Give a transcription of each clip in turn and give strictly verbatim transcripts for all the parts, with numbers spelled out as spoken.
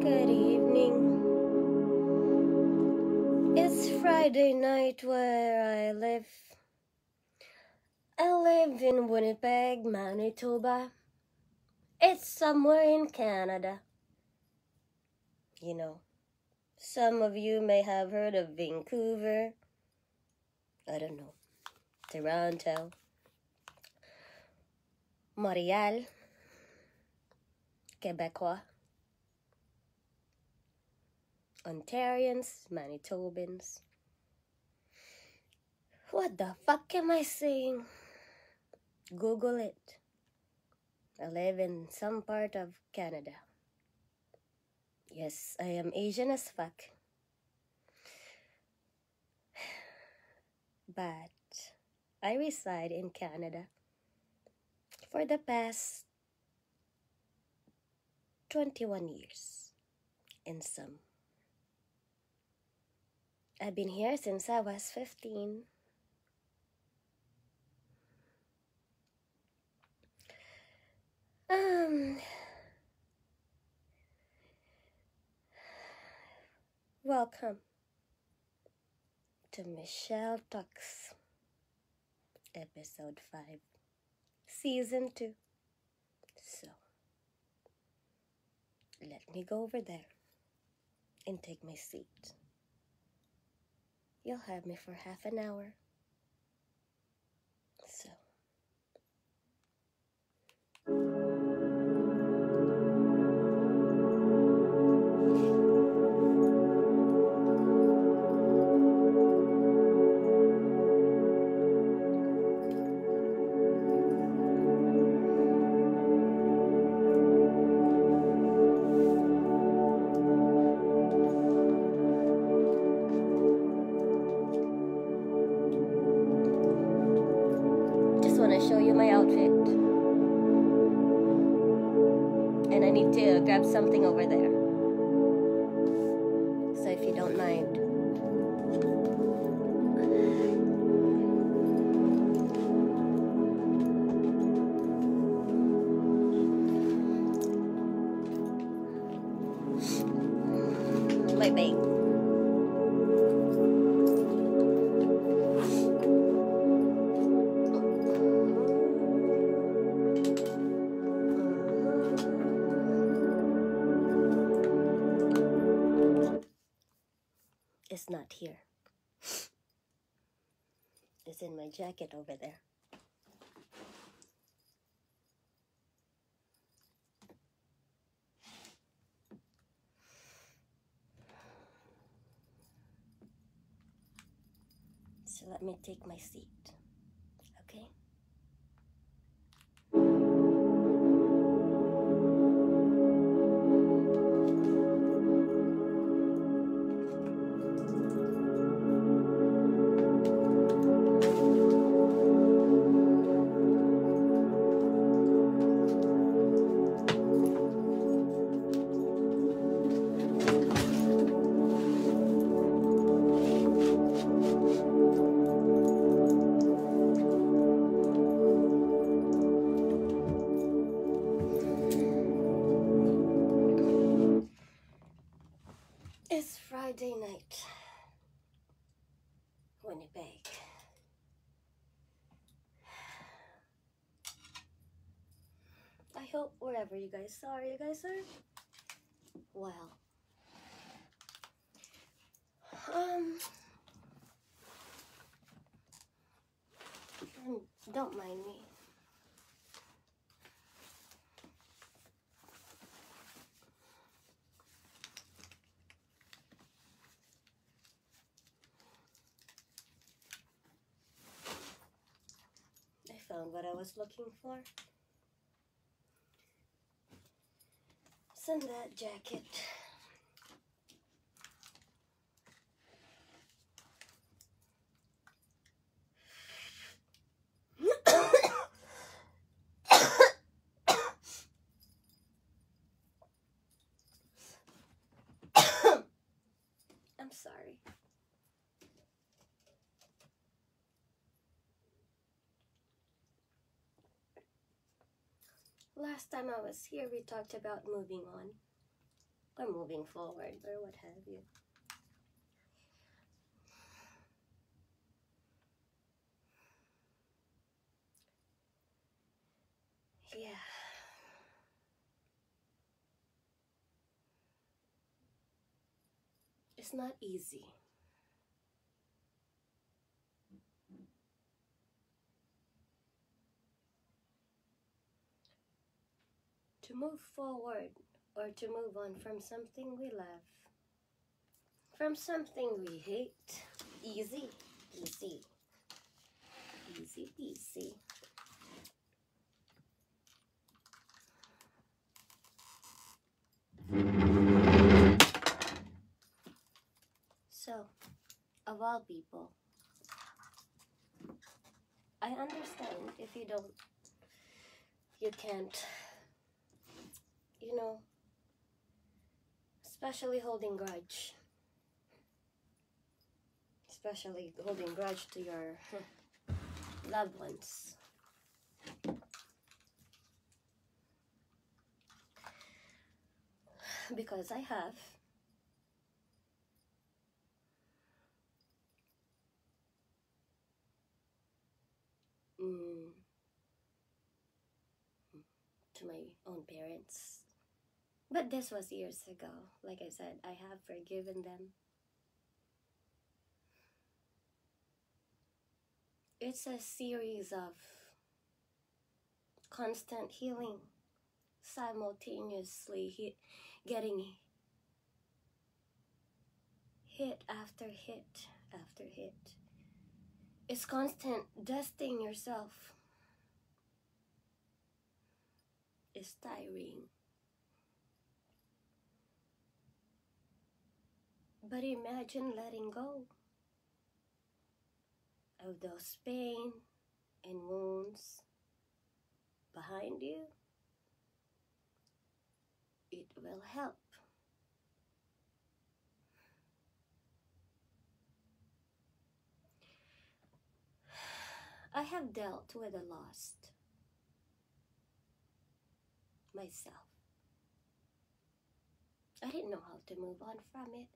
Good evening. It's Friday night where I live. I live in Winnipeg, Manitoba. It's somewhere in Canada. You know, some of you may have heard of Vancouver. I don't know. Toronto. Montreal. Quebecois. Ontarians, Manitobans. What the fuck am I saying? Google it. I live in some part of Canada. Yes, I am Asian as fuck. But I reside in Canada for the past twenty-one years and some. I've been here since I was fifteen. Um, welcome to Michelle Talks, episode five, season two. So, let me go over there and take my seat. You'll have me for half an hour. So. Show you my outfit, and I need to grab something over there, so if you don't mind. My bag. It's not here. It's in my jacket over there. So let me take my seat, okay? It's Friday night, Winnipeg. I hope wherever you guys are, you guys are well. Um, don't mind me. I found what I was looking for. Send that jacket. I'm sorry. Last time I was here, we talked about moving on. or moving forward or what have you. Yeah. It's not easy. To move forward or to move on from something we love, from something we hate. Easy, easy, easy, easy. So, of all people, I understand if you don't, you can't, you know, especially holding grudge. Especially holding grudge to your loved ones. Because I have. Mm, to my own parents. But this was years ago. Like I said, I have forgiven them. It's a series of constant healing, simultaneously hit, getting hit after hit after hit. It's constant dusting yourself. It's tiring. But imagine letting go of those pain and wounds behind you. It will help. I have dealt with the loss myself. I didn't know how to move on from it.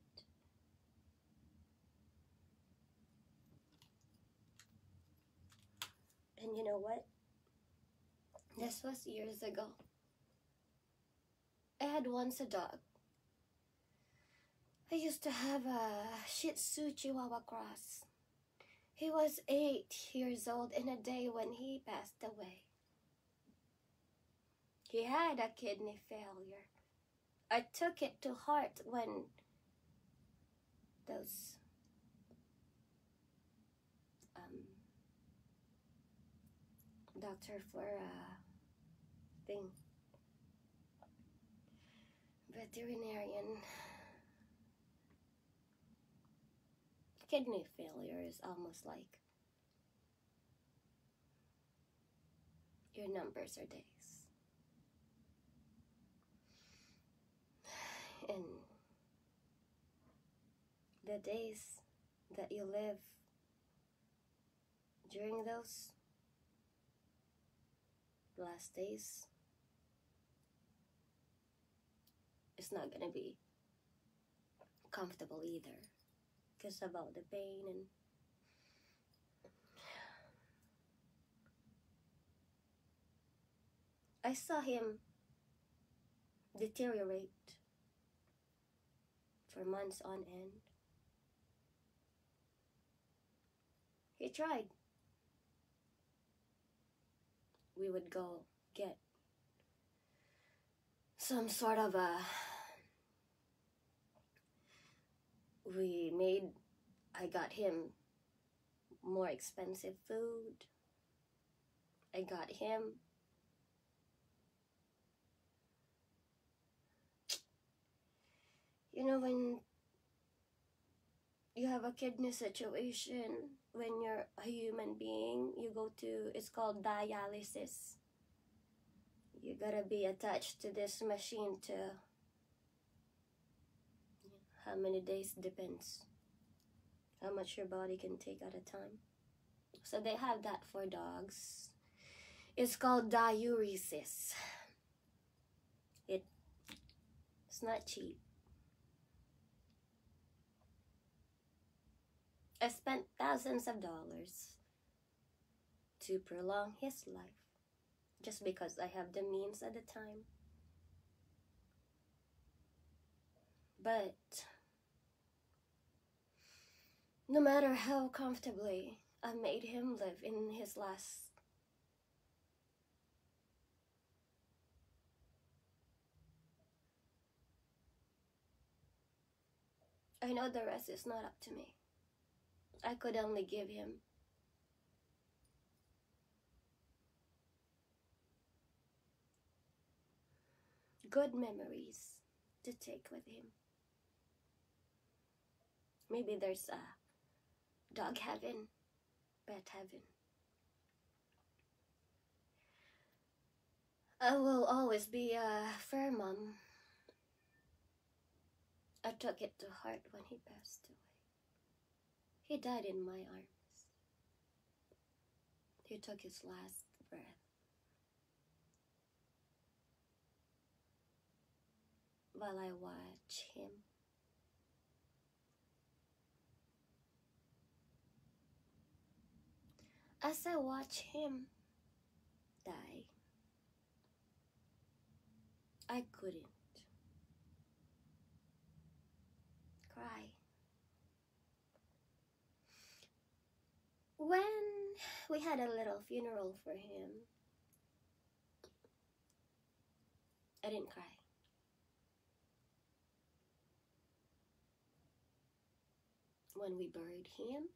And you know what? This was years ago. I had once a dog. I used to have a Shih Tzu Chihuahua cross. He was eight years old in a day when he passed away. He had a kidney failure. I took it to heart when those um, doctor for uh, thing, veterinarian. Kidney failure is almost like your numbers are days. And the days that you live during those last days, it's not gonna be comfortable either, because about the pain. And I saw him deteriorate for months on end. He tried. We would go get some sort of a, we made, I got him more expensive food. I got him you know, when you have a kidney situation, when you're a human being, you go to, it's called dialysis. You gotta be attached to this machine to, how many days depends how much your body can take at a time. So they have that for dogs. It's called diuresis. It, it's not cheap. I spent thousands of dollars to prolong his life just because I have the means at the time. But no matter how comfortably I made him live in his last I know the rest is not up to me. I could only give him good memories to take with him. Maybe there's a dog heaven, pet heaven. I will always be a fur mom. I took it to heart when he passed away. He died in my arms. He took his last breath. While I watch him. As I watch him die, I couldn't cry. When we had a little funeral for him, I didn't cry. When we buried him,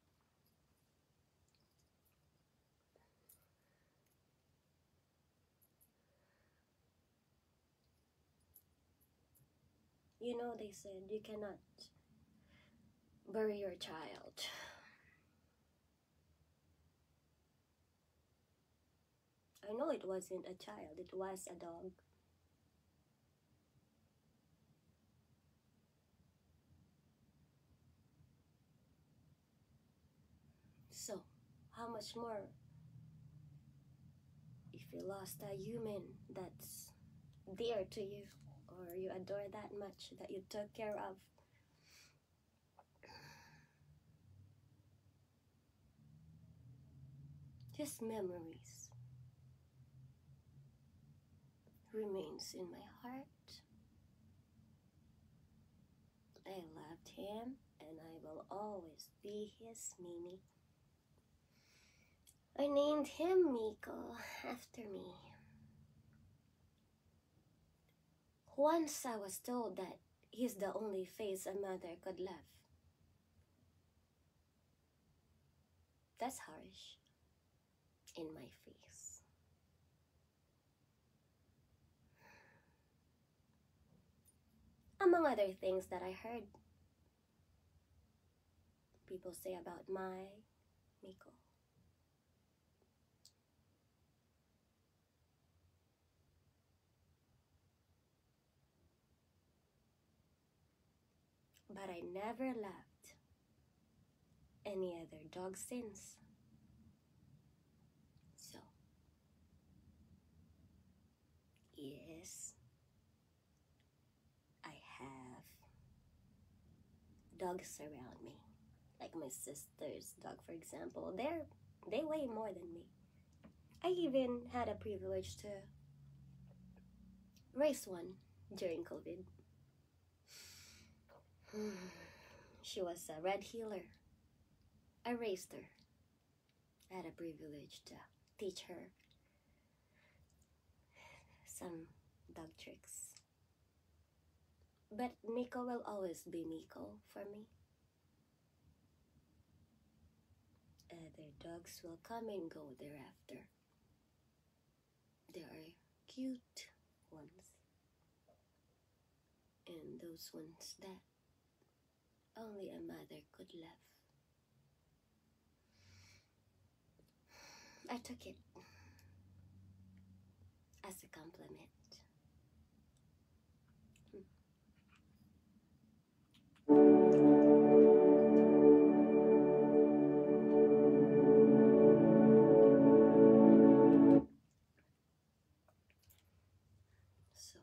you know, they said you cannot bury your child. I know it wasn't a child, it was a dog. So, how much more if you lost a human that's dear to you, or you adore that much, that you took care of? His memories remains in my heart. I loved him, and I will always be his Mimi. I named him Miko after me. Once I was told that he's the only face a mother could love. That's harsh in my face. Among other things that I heard people say about my Miko. But I never loved any other dog since. So, yes, I have dogs around me. Like my sister's dog, for example. They're, they weigh more than me. I even had a privilege to raise one during COVID. She was a red heeler. I raised her. I had a privilege to teach her some dog tricks. But Miko will always be Miko for me. Other dogs will come and go thereafter. There are cute ones, and those ones that only a mother could love. I took it as a compliment. So,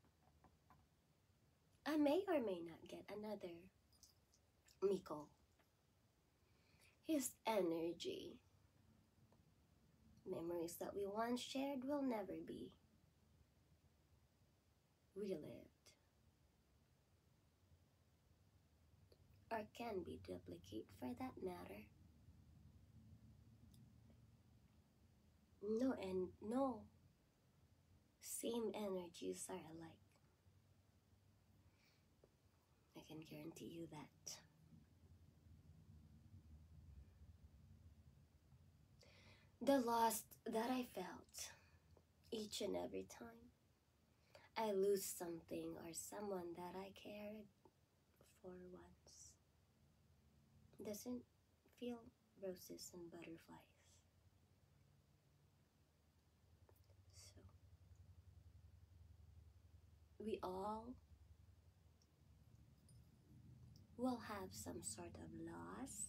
I may or may not get another Miko his energy. Memories that we once shared will never be relived or can be duplicated for that matter. No, and no same energies are alike. I can guarantee you that. The loss that I felt each and every time I lose something or someone that I cared for once doesn't feel roses and butterflies. So, we all will have some sort of loss,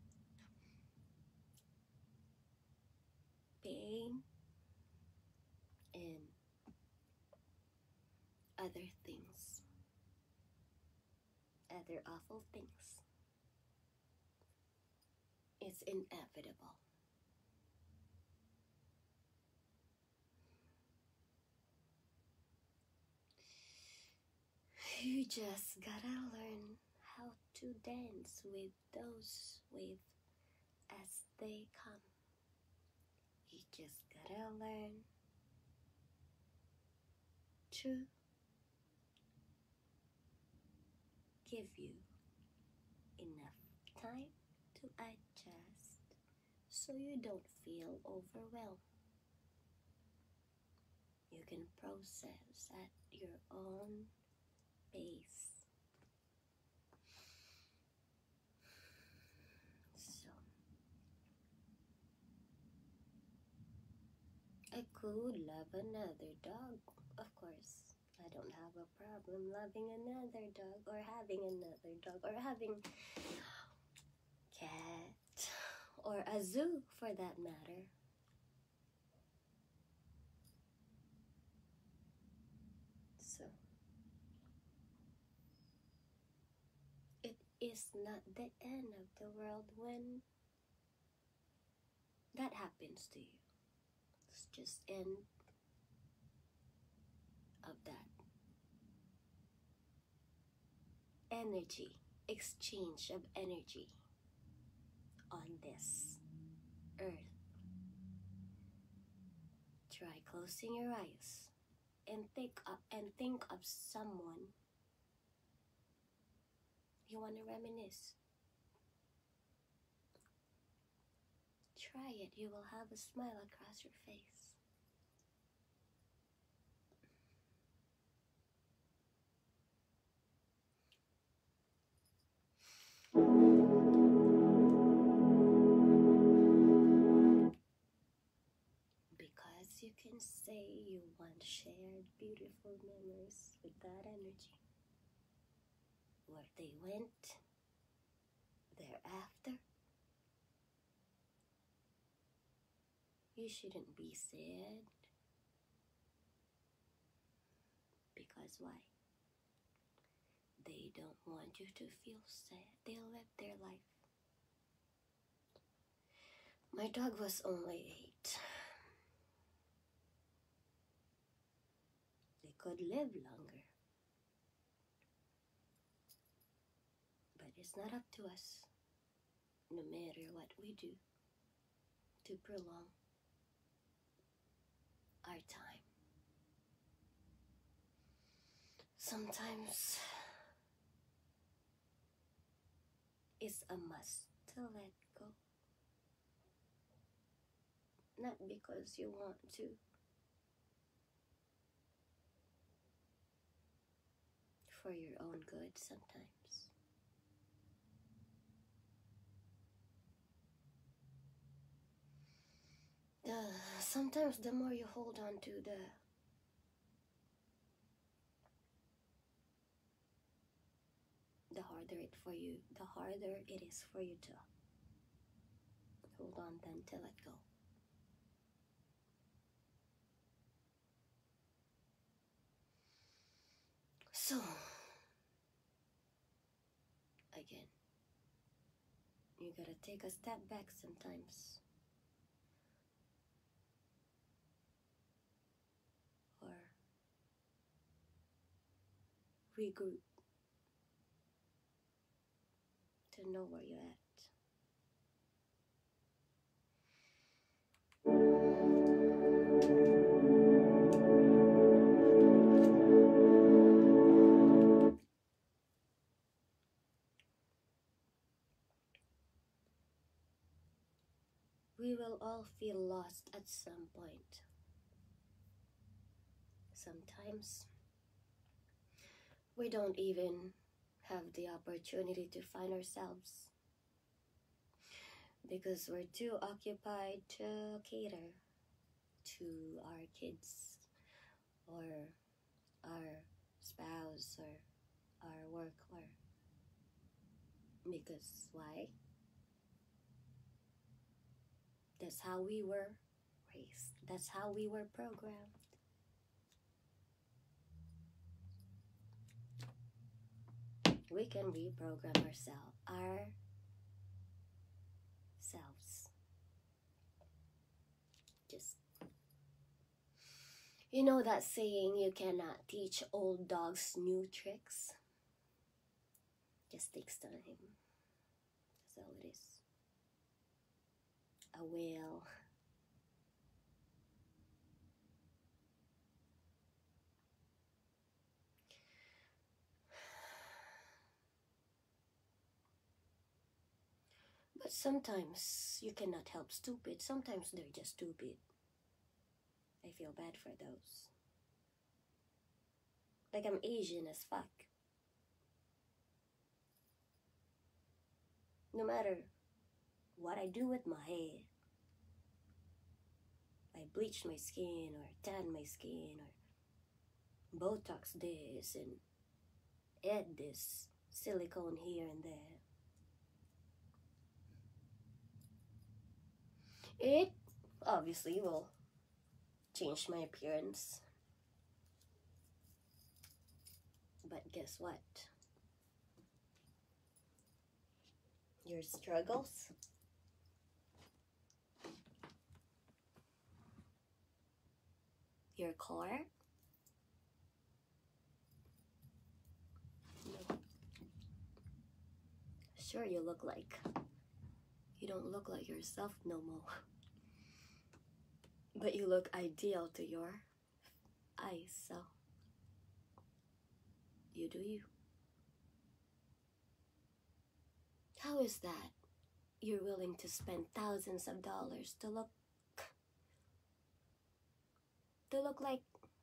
pain, and other things, other awful things. It's inevitable. You just gotta learn how to dance with those waves as they come. You just gotta learn to give you enough time to adjust so you don't feel overwhelmed. You can process at your own pace. So, I could love another dog, of course. I don't have a problem loving another dog or having another dog or having cat or a zoo for that matter. So, it is not the end of the world when that happens to you. It's just end of that energy, exchange of energy on this earth. Try closing your eyes and think of, and think of someone you want to reminisce. Try it, you will have a smile across your face. Because you can say you once shared beautiful memories with that energy. Where they went thereafter, you shouldn't be sad. Because why? They don't want you to feel sad. They live their life. My dog was only eight. They could live longer. But it's not up to us, no matter what we do, to prolong our time. Sometimes it's a must to let go. Not because you want to, for your own good sometimes. Uh, sometimes the more you hold on to the the harder it for you, the harder it is for you to hold on than to let go. So, again, You gotta take a step back sometimes. Or regroup to know where you're at. We will all feel lost at some point. Sometimes we don't even have the opportunity to find ourselves because we're too occupied to cater to our kids or our spouse or our work, or because why? That's how we were raised. That's how we were programmed. We can reprogram ourselves, ourselves. Just, you know that saying, you cannot teach old dogs new tricks? Just takes time. That's all it is. A whale. But sometimes you cannot help stupid. Sometimes they're just stupid. I feel bad for those. Like I'm Asian as fuck. No matter what I do with my hair, I bleach my skin or tan my skin or Botox this and add this silicone here and there. It obviously will change my appearance. But guess what? Your struggles, your core, no. Sure, you look like, you don't look like yourself no more. But you look ideal to your eyes, so you do you. How is that you're willing to spend thousands of dollars to look to look like,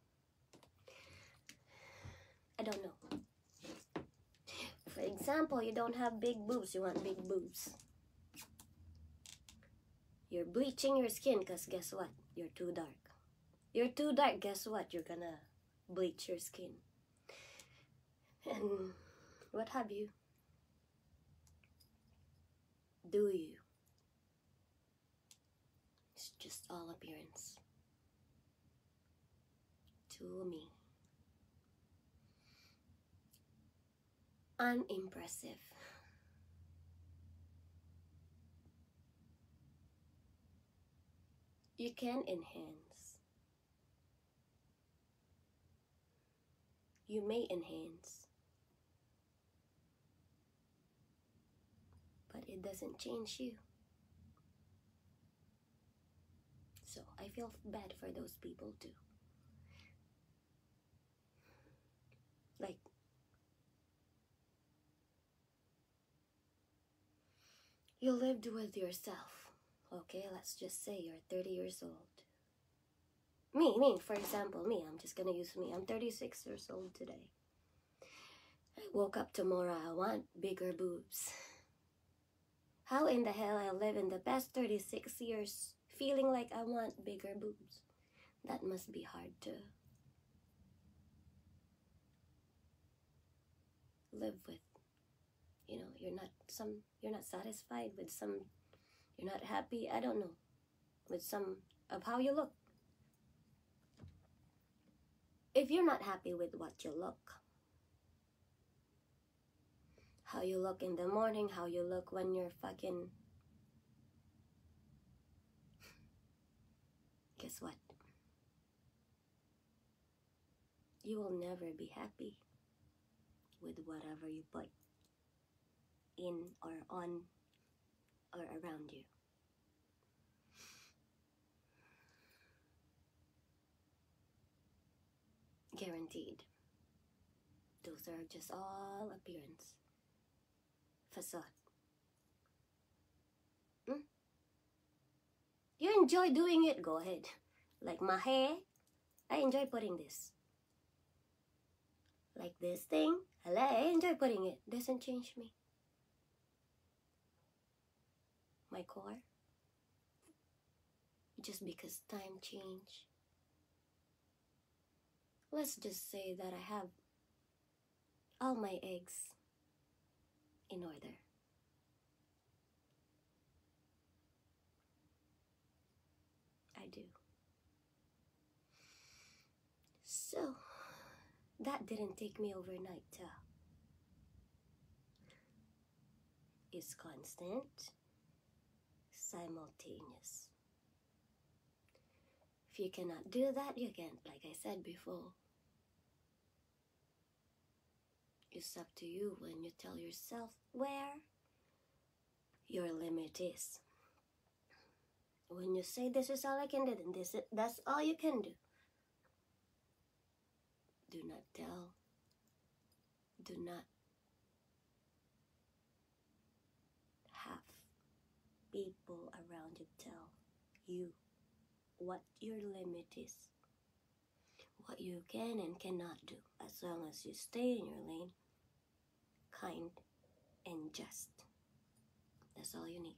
I don't know. For example, you don't have big boobs, you want big boobs. You're bleaching your skin because guess what? You're too dark. You're too dark, guess what? You're gonna bleach your skin. And what have you? Do you? It's just all appearance. To me. Unimpressive. You can enhance. You may enhance. But it doesn't change you. So I feel bad for those people too. Like, you lived with yourself. Okay, let's just say you're thirty years old. Me, me, for example, me, I'm just gonna use me. I'm thirty-six years old today. I woke up tomorrow, I want bigger boobs. How in the hell I live in the past thirty-six years feeling like I want bigger boobs? That must be hard to live with. You know, you're not some you're not satisfied with some, you're not happy, I don't know, with some of how you look. If you're not happy with what you look, how you look in the morning, how you look when you're fucking... Guess what? You will never be happy with whatever you put in or on or around you. Guaranteed. Those are just all appearance. Facade. Hmm? You enjoy doing it? Go ahead. Like my hair, I enjoy putting this. Like this thing, hello, I enjoy putting it. Doesn't change me. My core. Just because time change. Let's just say that I have all my eggs in order. I do. So, that didn't take me overnight. Uh, it's constant, simultaneous. If you cannot do that, you can't, like I said before. It's up to you when you tell yourself where your limit is. When you say this is all I can do, then this is, that's all you can do. Do not tell. Do not have people around you tell you what your limit is. What you can and cannot do. As long as you stay in your lane, kind and just. That's all you need.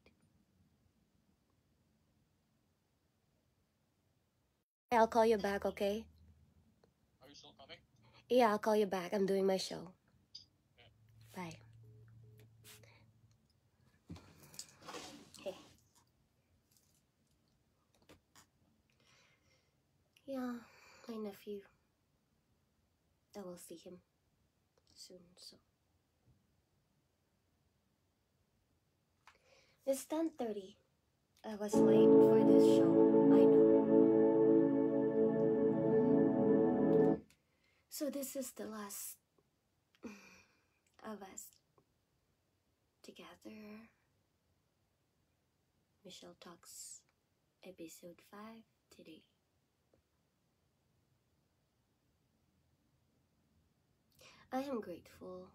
I'll call you back, okay? Are you still coming? Yeah, I'll call you back. I'm doing my show. Yeah. Bye. Hey. Yeah, my nephew. I will see him soon, so. It's ten thirty. I was late for this show. I know. So this is the last of us together. Michelle Talks episode five today. I am grateful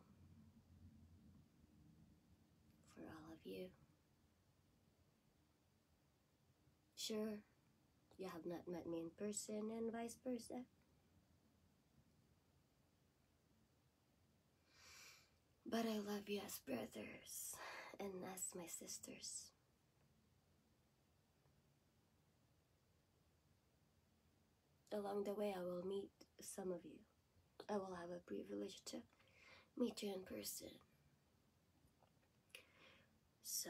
for all of you. Sure, you have not met me in person and vice versa. But I love you as brothers and as my sisters. Along the way, I will meet some of you. I will have a privilege to meet you in person. So,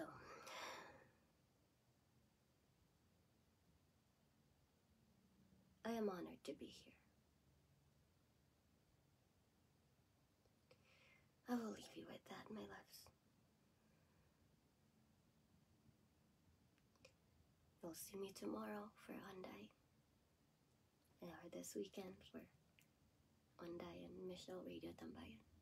I am honored to be here. I will leave you with that, my loves. You'll see me tomorrow for Hyundai. Or this weekend for Hyundai and Michelle Radio Tambayan.